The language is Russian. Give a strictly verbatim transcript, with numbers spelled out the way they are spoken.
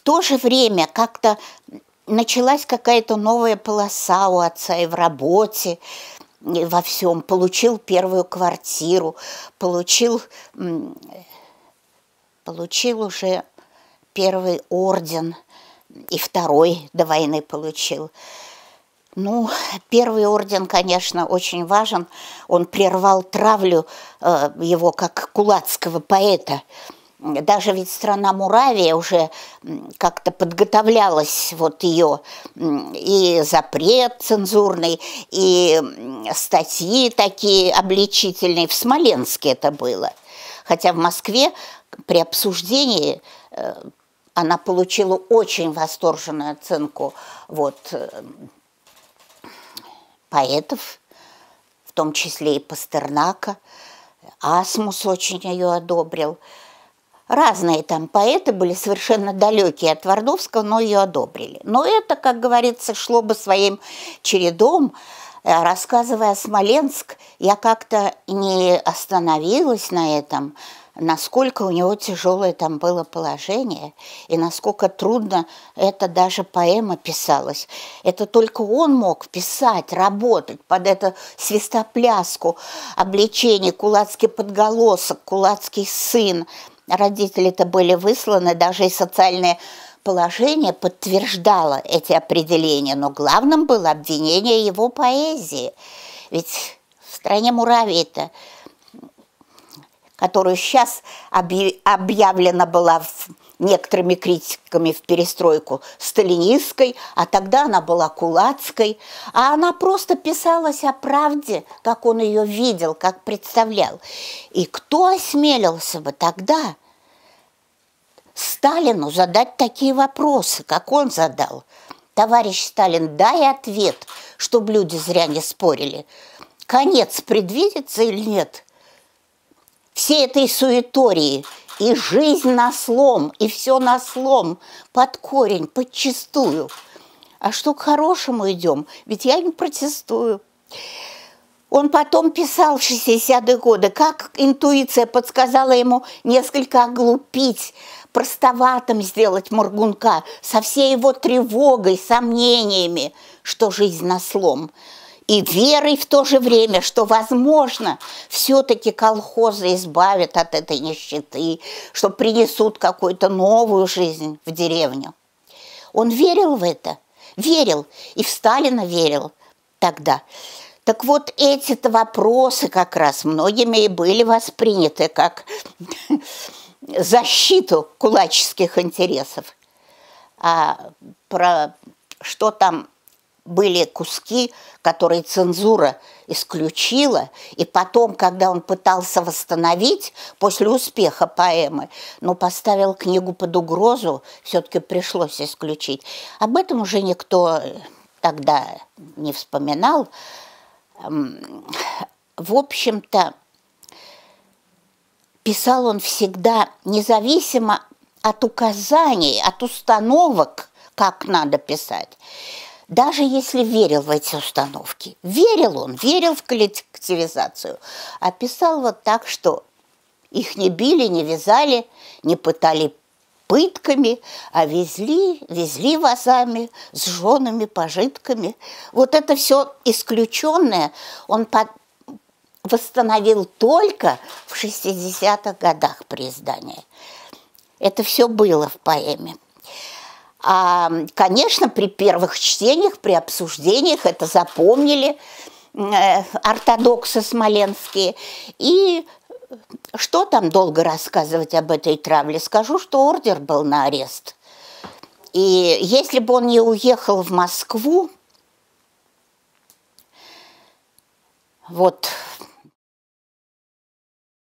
то же время как-то началась какая-то новая полоса у отца и в работе, и во всем. Получил первую квартиру, получил, получил уже первый орден, и второй до войны получил. Ну, первый орден, конечно, очень важен. Он прервал травлю э, его как кулацкого поэта. Даже ведь страна Муравия уже как-то подготовлялась, вот ее и запрет цензурный, и статьи такие обличительные. В Смоленске это было. Хотя в Москве при обсуждении она получила очень восторженную оценку вот, поэтов, в том числе и Пастернака. Асмус очень ее одобрил. Разные там поэты были совершенно далекие от Твардовского, но ее одобрили. Но это, как говорится, шло бы своим чередом. Рассказывая о Смоленск, я как-то не остановилась на этом, насколько у него тяжелое там было положение, и насколько трудно это даже поэма писалась. Это только он мог писать, работать под эту свистопляску, обличение, кулацкий подголосок, кулацкий сын. Родители-то были высланы, даже и социальное положение подтверждало эти определения, но главным было обвинение его поэзии. Ведь в стране Муравии-то, которую сейчас объявлена была некоторыми критиками в перестройку сталинистской, а тогда она была кулацкой, а она просто писалась о правде, как он ее видел, как представлял. И кто осмелился бы тогда Сталину задать такие вопросы, как он задал? Товарищ Сталин, дай ответ, чтобы люди зря не спорили. Конец предвидится или нет? Всей этой суетории, и жизнь на слом, и все на слом, под корень, подчистую. А что к хорошему идем? Ведь я не протестую. Он потом писал в шестидесятые годы, как интуиция подсказала ему несколько оглупить, простоватым сделать Моргунка, со всей его тревогой, сомнениями, что жизнь на слом. И верой в то же время, что, возможно, все-таки колхозы избавят от этой нищеты, что принесут какую-то новую жизнь в деревню. Он верил в это, верил, и в Сталина верил тогда. Так вот, эти-то вопросы как раз многими и были восприняты как защиту кулаческих интересов. А про что там были куски, которые цензура исключила, и потом, когда он пытался восстановить после успеха поэмы, но поставил книгу под угрозу, все-таки пришлось исключить. Об этом уже никто тогда не вспоминал. В общем-то, писал он всегда независимо от указаний, от установок, как надо писать. Даже если верил в эти установки, верил он, верил в коллективизацию, а писал вот так, что их не били, не вязали, не пытали пытками, а везли, везли возами с женами, пожитками. Вот это все исключенное он под... восстановил только в шестидесятых годах при издании. Это все было в поэме. А, конечно, при первых чтениях, при обсуждениях это запомнили э, ортодоксы смоленские. И что там долго рассказывать об этой травле? Скажу, что ордер был на арест. И если бы он не уехал в Москву, вот